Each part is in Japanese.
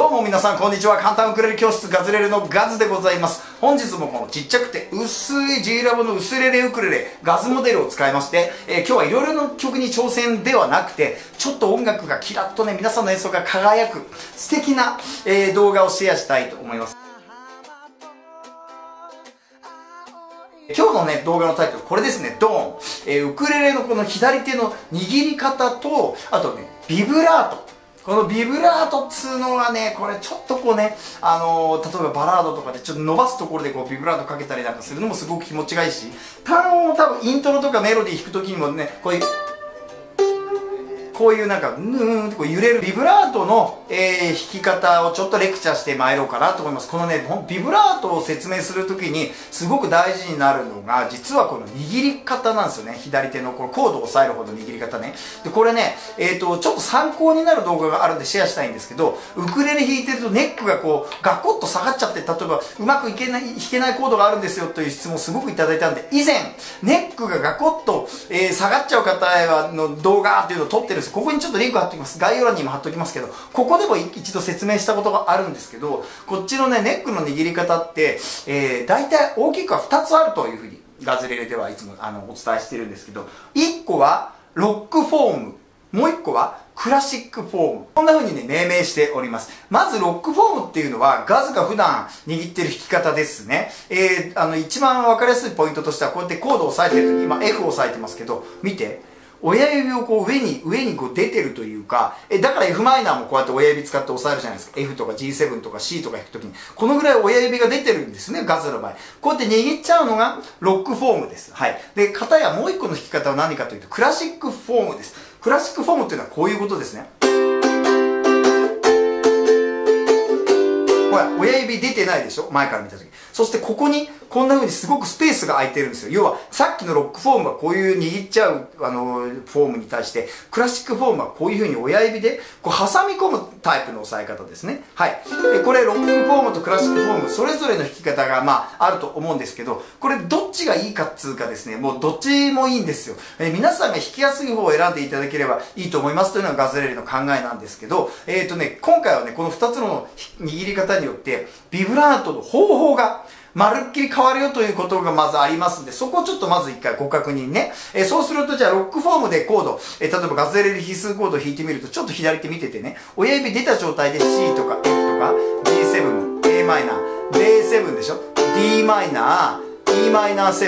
どうも皆さんこんにちは。簡単ウクレレ教室ガズレレのガズでございます。本日もこのちっちゃくて薄い G ラボの薄レレウクレレガズモデルを使いまして、今日はいろいろな曲に挑戦ではなくて、ちょっと音楽がキラッとね、皆さんの演奏が輝く素敵な、動画をシェアしたいと思います。今日のね、動画のタイトル、これですね、ドーン。ウクレレのこの左手の握り方と、あとね、ビブラート。このビブラートっつうのはね、これちょっとこうね、例えばバラードとかでちょっと伸ばすところでこうビブラートかけたりなんかするのもすごく気持ちがいいし、単音を多分イントロとかメロディー弾くときにもね、こういうなんか、ってこう揺れるビブラートの、弾き方をちょっとレクチャーしてまいろうかなと思います。このね、ビブラートを説明するときにすごく大事になるのが、実はこの握り方なんですよね。左手のこのコードを押さえるほど握り方ね。で、これね、ちょっと参考になる動画があるんでシェアしたいんですけど、ウクレレ弾いてるとネックがこう、ガコッと下がっちゃって、例えばうまく弾けないコードがあるんですよという質問すごくいただいたんで、以前、ネックがガコッと、下がっちゃう方の動画っていうのを撮ってるんです。ここにちょっとリンク貼っておきます。概要欄にも貼っておきますけど、ここでも一度説明したことがあるんですけど、こっちのね、ネックの握り方って、大体大きくは2つあるというふうに、ガズレレではいつもお伝えしてるんですけど、1個はロックフォーム、もう1個はクラシックフォーム。こんな風にね、命名しております。まず、ロックフォームっていうのは、ガズが普段握ってる弾き方ですね。一番わかりやすいポイントとしては、こうやってコードを押さえてるとき、今 F を押さえてますけど、見て。親指をこう上にこう出てるというか、だから F マイナーもこうやって親指使って押さえるじゃないですか。F とか G7 とか C とか弾くときに、このぐらい親指が出てるんですね、ガズの場合。こうやって握っちゃうのがロックフォームです。はい。で、片やもう一個の弾き方は何かというと、クラシックフォームです。クラシックフォームっていうのはこういうことですね。ほら、親指出てないでしょ、前から見たとき。そしてここに、こんな風にすごくスペースが空いてるんですよ。要は、さっきのロックフォームはこういう握っちゃう、フォームに対して、クラシックフォームはこういう風に親指で、こう挟み込むタイプの押さえ方ですね。はい。これ、ロックフォームとクラシックフォーム、それぞれの弾き方が、あると思うんですけど、これ、どっちがいいかっつうかですね、もうどっちもいいんですよ。皆さんが弾きやすい方を選んでいただければいいと思いますというのがガズレレの考えなんですけど、今回はね、この2つの握り方によって、ビブラートの方法が、まるっきり変わるよということがまずありますんで、そこをちょっとまず一回ご確認ね。そうするとじゃあロックフォームでコード、例えばガズレレ必須コードを弾いてみると、ちょっと左手見ててね、親指出た状態で C とか F とか G7、A マイナー、J7 でしょ ?D マイナー、E マイナー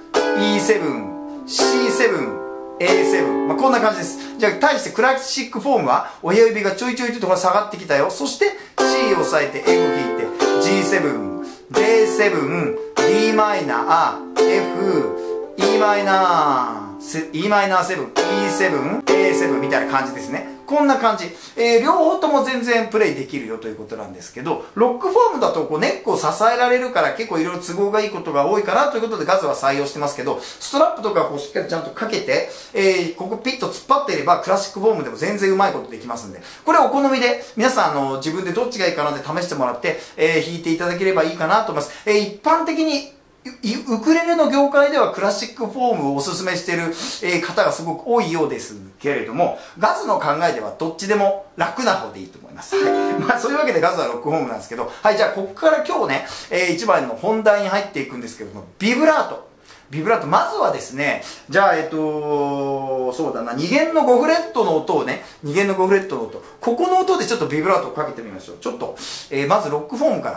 7、E7、C7、A7。こんな感じです。じゃあ、対してクラシックフォームは、親指がちょいちょいと下がってきたよ。そして、C を押さえて F 弾いて、G7、J7、D マイナー、F、E マイナー、E マイナー7、E7、A7 みたいな感じですね。こんな感じ。両方とも全然プレイできるよということなんですけど、ロックフォームだとこうネックを支えられるから結構いろいろ都合がいいことが多いかなということでガズは採用してますけど、ストラップとかこうしっかりちゃんとかけて、ここピッと突っ張っていればクラシックフォームでも全然うまいことできますんで、これお好みで皆さん自分でどっちがいいかなって試してもらって、弾いていただければいいかなと思います。一般的にウクレレの業界ではクラシックフォームをおすすめしている方がすごく多いようですけれども、ガズの考えではどっちでも楽な方でいいと思います。はい。そういうわけでガズはロックフォームなんですけど、はい、じゃあここから今日ね、一番の本題に入っていくんですけども、ビブラート。ビブラート。まずはですね、じゃあ、そうだな、2弦の5フレットの音をね、2弦の5フレットの音、ここの音でちょっとビブラートをかけてみましょう。ちょっと、まずロックフォームから。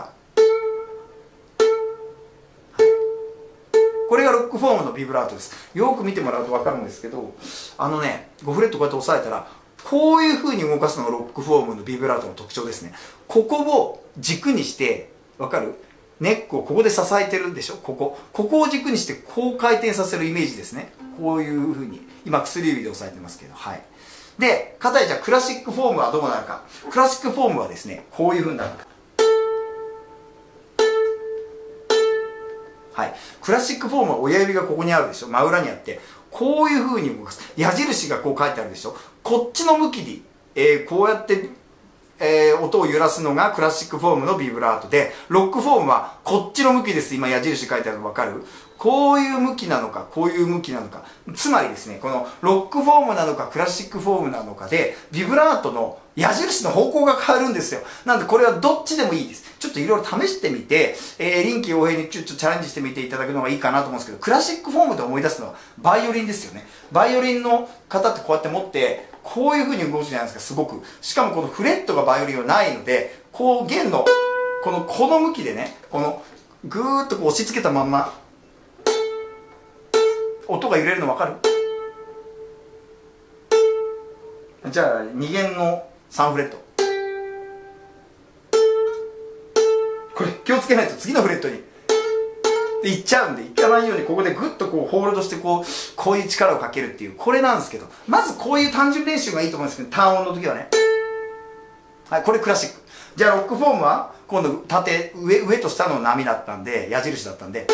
これがロックフォームのビブラートです。よく見てもらうと分かるんですけど、5フレットこうやって押さえたら、こういう風に動かすのがロックフォームのビブラートの特徴ですね。ここを軸にして、分かる？ネックをここで支えてるでしょ？ここを軸にしてこう回転させるイメージですね。こういう風に。今薬指で押さえてますけど、はい。で、片やじゃあクラシックフォームはどうなるか。クラシックフォームはですね、こういう風になる。はい。クラシックフォームは親指がここにあるでしょ、真裏にあって、こういう風に動かす。矢印がこう書いてあるでしょ、こっちの向きに、こうやって音を揺らすのがクラシックフォームのビブラートで、ロックフォームはこっちの向きです。今矢印書いてあるの分かる？こういう向きなのか、こういう向きなのか。つまりですね、このロックフォームなのかクラシックフォームなのかで、ビブラートの矢印の方向が変わるんですよ。なんでこれはどっちでもいいです。ちょっといろいろ試してみて、臨機応変にちょっとチャレンジしてみていただくのがいいかなと思うんですけど、クラシックフォームで思い出すのはバイオリンですよね。バイオリンの方ってこうやって持って、こういう風に動くじゃないですか、すごく。しかもこのフレットがバイオリンはないので、こう弦の、この向きでね、この、ぐーっとこう押し付けたまんま、音が揺れるの分かる？じゃあ2弦の3フレット、これ気をつけないと次のフレットにいっちゃうんで、いかないようにここでグッとこうホールドしてこういう力をかけるっていう、これなんですけど、まずこういう単純練習がいいと思うんですけど、単音の時はね、はい、これクラシック。じゃあロックフォームは今度縦上と下の波だったんで、矢印だったんで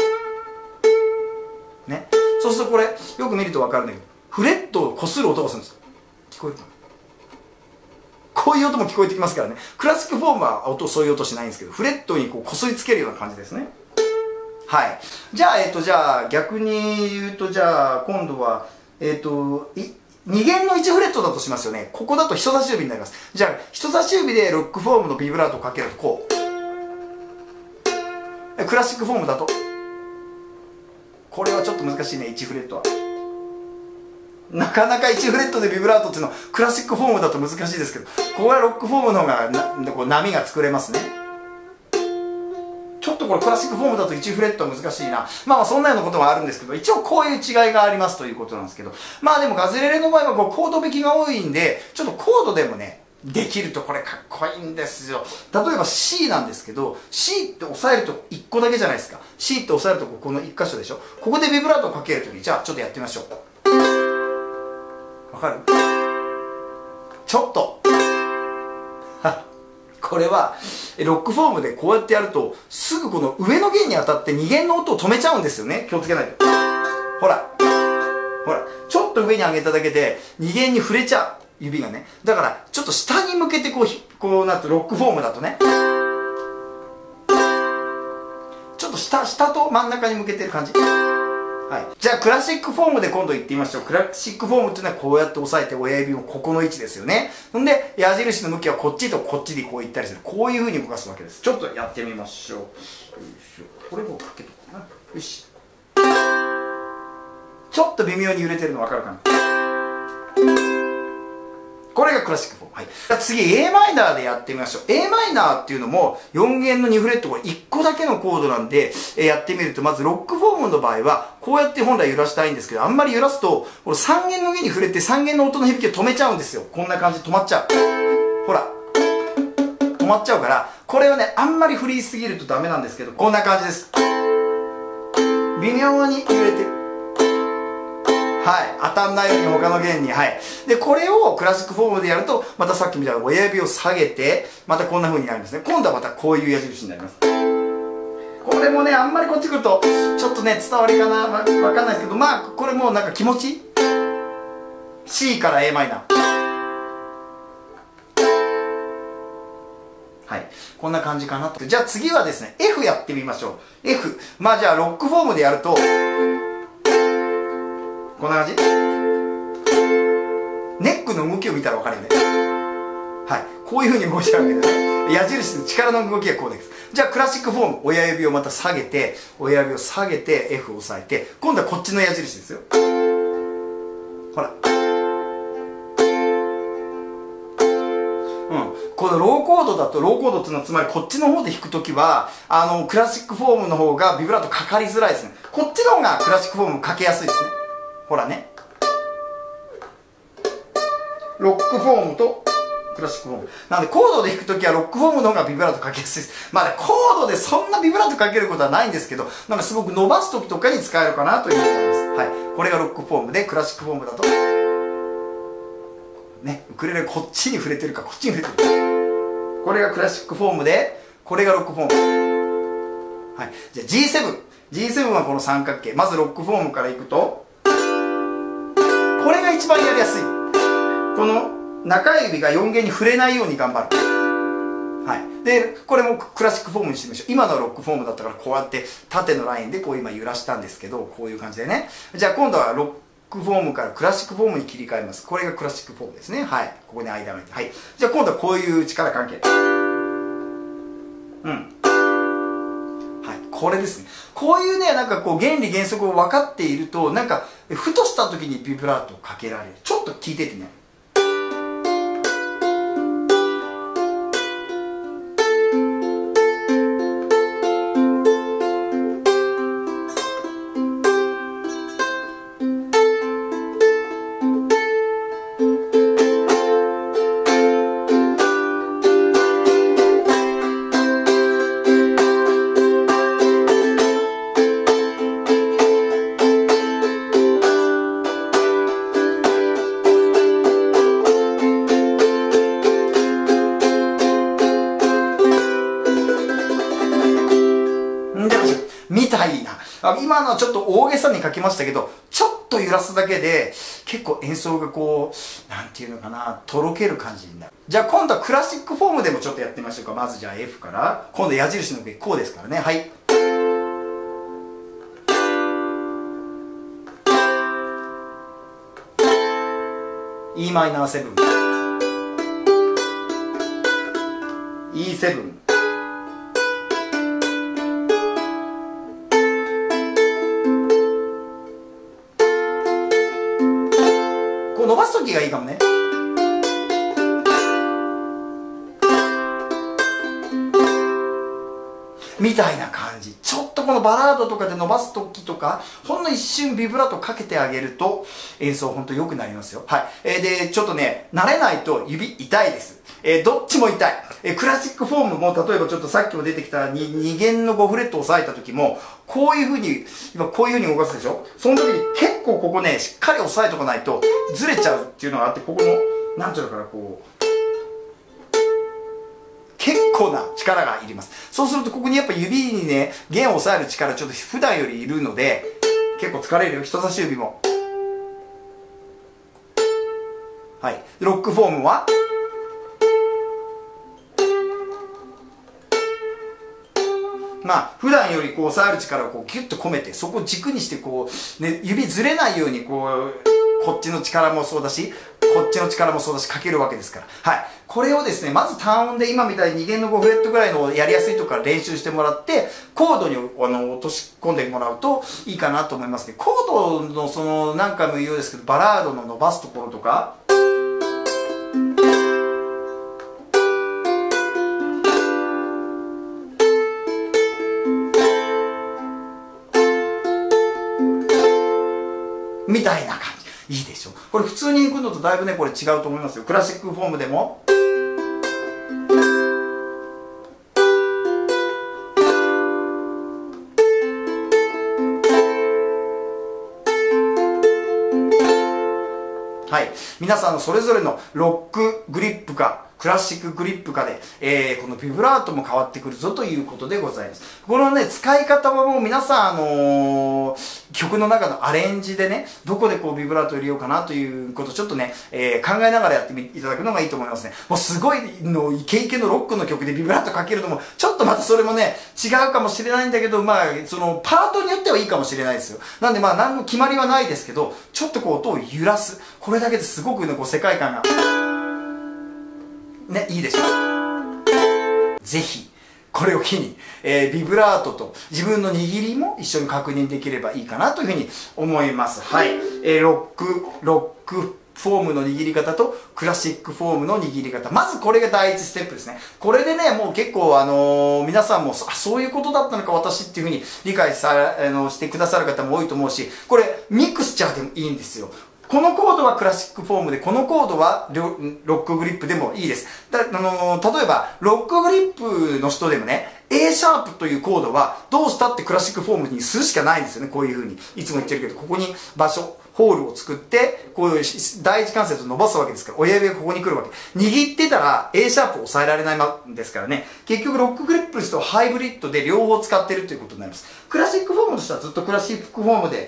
ね、そうするとこれよく見ると分かるんだけど、フレットをこする音がするんですよ。聞こえるかな？こういう音も聞こえてきますからね。クラシックフォームはそういう音しないんですけど、フレットにこすりつけるような感じですね。はい。じゃあ、逆に言うと、じゃあ今度は2弦の1フレットだとしますよね。ここだと人差し指になります。じゃあ人差し指でロックフォームのビブラートをかけるとこう。クラシックフォームだとこれはちょっと難しいね。1フレットはなかなか1フレットでビブラートっていうのはクラシックフォームだと難しいですけど、ここはロックフォームの方がこう波が作れますね。ちょっとこれクラシックフォームだと1フレットは難しいな。まあそんなようなことはあるんですけど、一応こういう違いがありますということなんですけど、まあでもガズレレの場合はこうコード弾きが多いんで、ちょっとコードでもねできるとこれかっこいいんですよ。例えば C なんですけど、 C って押さえると1個だけじゃないですか。 C って押さえるとこの1箇所でしょ。ここでビブラートをかけるときに、じゃあちょっとやってみましょう。わかる？ちょっとこれはロックフォームでこうやってやるとすぐこの上の弦に当たって2弦の音を止めちゃうんですよね。気をつけないと。ほらちょっと上に上げただけで2弦に触れちゃう、指がね。だからちょっと下に向けてこうなって、ロックフォームだとねちょっと下と真ん中に向けてる感じ。はい、じゃあクラシックフォームで今度行ってみましょう。クラシックフォームっていうのはこうやって押さえて親指もここの位置ですよね。ほんで矢印の向きはこっちとこっちでこういったりする。こういう風に動かすわけです。ちょっとやってみましょう。よいしょ、これもかけとこうな。よし、ちょっと微妙に揺れてるの分かるかな。これがクラシックフォーム。はい、じゃあ次 a マイナーでやってみましょう。 a マイナーっていうのも4弦の2フレット、これ1個だけのコードなんで、やってみると、まずロックフォームの場合はこうやって本来揺らしたいんですけど、あんまり揺らすとこれ3弦の弦に触れて3弦の音の響きを止めちゃうんですよ。こんな感じで止まっちゃう。ほら止まっちゃうから、これはねあんまり振りすぎるとダメなんですけど、こんな感じです。微妙に揺れてる。はい、当たんないように他の弦に。はい。で、これをクラシックフォームでやると、またさっきみたいな親指を下げて、またこんな風になりますね。今度はまたこういう矢印になります。これもね、あんまりこっち来ると、ちょっとね、伝わりかな、わかんないですけど、まあ、これもなんか気持ち C から a マイナー。はい。こんな感じかなと。じゃあ次はですね、F やってみましょう。F。まあじゃあロックフォームでやると、こんな感じ。ネックの動きを見たら分かるよね。はい。こういう風に動いちゃうわけですね。矢印の力の動きがこうです。じゃあクラシックフォーム、親指をまた下げて、親指を下げて F を押さえて、今度はこっちの矢印ですよ。ほら。このローコードだと、ローコードっていうのはつまりこっちの方で弾くときはクラシックフォームの方がビブラートかかりづらいですね。こっちの方がクラシックフォームかけやすいですね。ほらね、ロックフォームとクラシックフォームなので、コードで弾くときはロックフォームの方がビブラートかけやすいです。まあね、コードでそんなビブラートかけることはないんですけど、なんかすごく伸ばすときとかに使えるかなというふうに思います。はい、これがロックフォームで、クラシックフォームだとね、ウクレレこっちに触れてるかこっちに触れてる。これがクラシックフォームで、これがロックフォーム。はい、じゃあ G7 はこの三角形。まずロックフォームからいくと、これが一番やりやすい。この中指が4弦に触れないように頑張る。 はい。で、これもクラシックフォームにしてみましょう。今のロックフォームだったからこうやって縦のラインでこう今揺らしたんですけど、こういう感じでね。じゃあ今度はロックフォームからクラシックフォームに切り替えます。これがクラシックフォームですね。はい。ここに間が空いて。はい。じゃあ今度はこういう力関係。うん。はい。これですね。こういうね、なんかこう原理原則を分かっていると、なんか、ふとした時にビブラートをかけられる。ちょっと聞いててね。みたいな。今のはちょっと大げさに書きましたけど、ちょっと揺らすだけで、結構演奏がこう、なんていうのかな、とろける感じになる。じゃあ今度はクラシックフォームでもちょっとやってみましょうか。まずじゃあ F から、今度矢印の上こうですからね。はい。Em7、E7、こう伸ばすときがいいかもね。みたいな感じ。ちょっとこのバラードとかで伸ばすときとか、ほんの一瞬ビブラートかけてあげると、演奏ほんと良くなりますよ。はい。で、ちょっとね、慣れないと指痛いです。どっちも痛い。クラシックフォームも、例えばちょっとさっきも出てきた2弦の5フレットを押さえたときも、こういう風に、今こういう風に動かすでしょ？その時に結構ここね、しっかり押さえとかないと、ずれちゃうっていうのがあって、ここの、なんていうのかな、こう、結構な力がいります。そうするとここにやっぱ指にね、弦を押さえる力ちょっと普段よりいるので、結構疲れるよ、人差し指も。はい。ロックフォームはまあ、普段よりこう押さえる力をこうギュッと込めて、そこを軸にしてこう、ね、指ずれないようにこう、こっちの力もそうだし、こっちの力もそうだし、かけるわけですから。はい。これをですね、まず単音で今みたいに2弦の5フレットぐらいのやりやすいとこから練習してもらって、コードに落とし込んでもらうといいかなと思いますね。コードのその、何回も言うようですけど、バラードの伸ばすところとか、みたいな感じ。いいでしょ。これ普通に行くのとだいぶね、これ違うと思いますよ。クラシックフォームでも。はい。皆さんのそれぞれのロックグリップか、クラシックグリップかで、このビブラートも変わってくるぞということでございます。このね、使い方はもう皆さん、曲の中のアレンジでね、どこでこうビブラートを入れようかなということをちょっとね、考えながらやっていただくのがいいと思いますね。もうすごいのイケイケのロックの曲でビブラートかけるのも、ちょっとまたそれもね、違うかもしれないんだけど、まあ、そのパートによってはいいかもしれないですよ。なんでまあ、何の決まりはないですけど、ちょっとこう音を揺らす。これだけですごくね、こう世界観が、ね、いいでしょう。ぜひ、これを機に、ビブラートと自分の握りも一緒に確認できればいいかなというふうに思います。はい。ロックフォームの握り方とクラシックフォームの握り方。まずこれが第一ステップですね。これでね、もう結構皆さんも、そういうことだったのか私っていうふうに理解してくださる方も多いと思うし、これミクスチャーでもいいんですよ。このコードはクラシックフォームで、このコードはロックグリップでもいいです。例えば、ロックグリップの人でもね、A シャープというコードは、どうしたってクラシックフォームにするしかないんですよね。こういう風に。いつも言ってるけど、ここに場所、ホールを作って、こういう第一関節を伸ばすわけですから、親指がここに来るわけ。握ってたら A シャープを抑えられないんですからね。結局、ロックグリップですとハイブリッドで両方使ってるということになります。クラシックフォームとしてはずっとクラシックフォームで、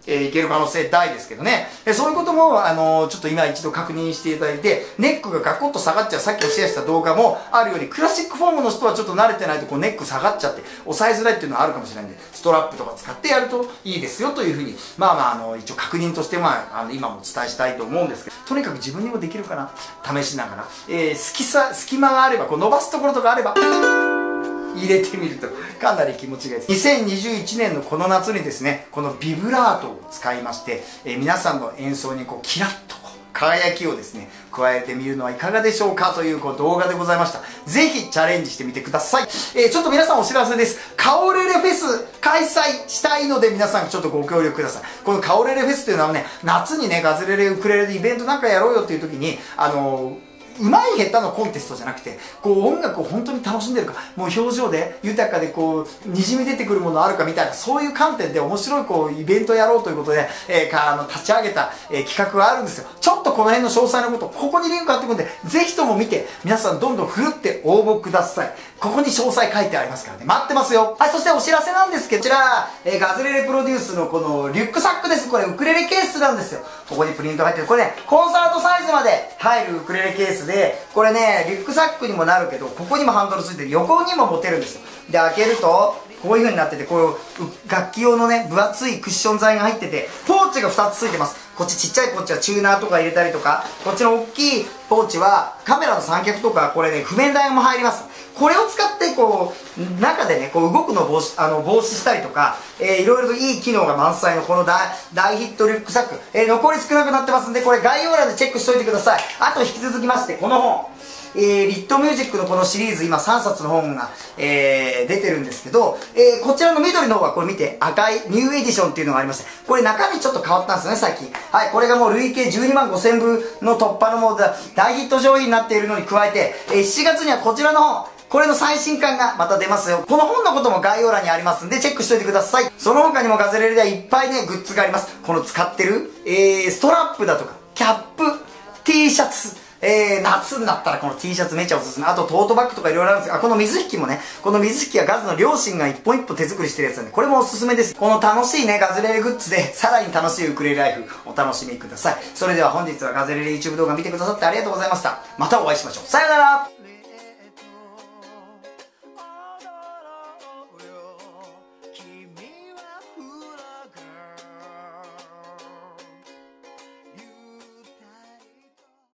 いける可能性大ですけどね。そういうことも、ちょっと今一度確認していただいて、ネックがガコッと下がっちゃう、さっきシェアした動画もあるように、クラシックフォームの人はちょっと慣れてないとこうネック下がっちゃって、押さえづらいっていうのはあるかもしれないんで、ストラップとか使ってやるといいですよというふうに、一応確認として、今もお伝えしたいと思うんですけど、とにかく自分にもできるかな、試しながら、隙間があれば、こう伸ばすところとかあれば、入れてみるとかなり気持ちがいいです。2021年のこの夏にですね、このビブラートを使いまして、皆さんの演奏にこうキラッと輝きをですね、加えてみるのはいかがでしょうかという動画でございました。ぜひチャレンジしてみてください。ちょっと皆さんお知らせです。カオレレフェス開催したいので皆さんちょっとご協力ください。このカオレレフェスというのはね、夏にね、ガズレレウクレレでイベントなんかやろうよっていう時に、うまい下手のコンテストじゃなくて、こう音楽を本当に楽しんでるか、もう表情で豊かでこう、にじみ出てくるものあるかみたいな、そういう観点で面白いこう、イベントやろうということで、立ち上げた、企画があるんですよ。ちょっとこの辺の詳細のこと、ここにリンク貼っておくんで、ぜひとも見て、皆さんどんどんふるって応募ください。ここに詳細書いてありますからね。待ってますよ。はい、そしてお知らせなんですけど、こちら、ガズレレプロデュースのこのリュックサックです。これウクレレケースなんですよ。ここにプリント入ってる。これね、コンサートサイズまで入るウクレレケースで、これね、リュックサックにもなるけど、ここにもハンドルついてる、横にも持てるんですよ。で、開けると、こういう風になってて、こう、楽器用のね、分厚いクッション材が入ってて、ポーチが2つついてます。こっちちっちゃいポーチはチューナーとか入れたりとか、こっちの大きいポーチはカメラの三脚とか、これね、譜面台も入ります。これを使って、こう、中でね、こう動くのを防止したりとか、いろいろといい機能が満載のこの大ヒットリュックサック、残り少なくなってますんで、これ概要欄でチェックしておいてください。あと引き続きまして、この本。リットミュージックのこのシリーズ、今3冊の本が、出てるんですけど、こちらの緑の方はこれ見て、赤いニューエディションっていうのがありまして、これ中身ちょっと変わったんですよね、最近。はい、これがもう累計12万5000部の突破のもう大ヒット商品になっているのに加えて、7月にはこちらの本、これの最新刊がまた出ますよ。この本のことも概要欄にありますんで、チェックしておいてください。その他にもガズレレではいっぱいね、グッズがあります。この使ってる、ストラップだとか、キャップ、T シャツ、夏になったらこの T シャツめちゃおすすめ。あとトートバッグとかいろいろあるんですが、この水引もね、この水引はガズの両親が一本一本手作りしてるやつなんで、これもおすすめです。この楽しいね、ガズレレグッズで、さらに楽しいウクレレライフ、お楽しみください。それでは本日はガズレレ YouTube 動画見てくださってありがとうございました。またお会いしましょう。さよなら。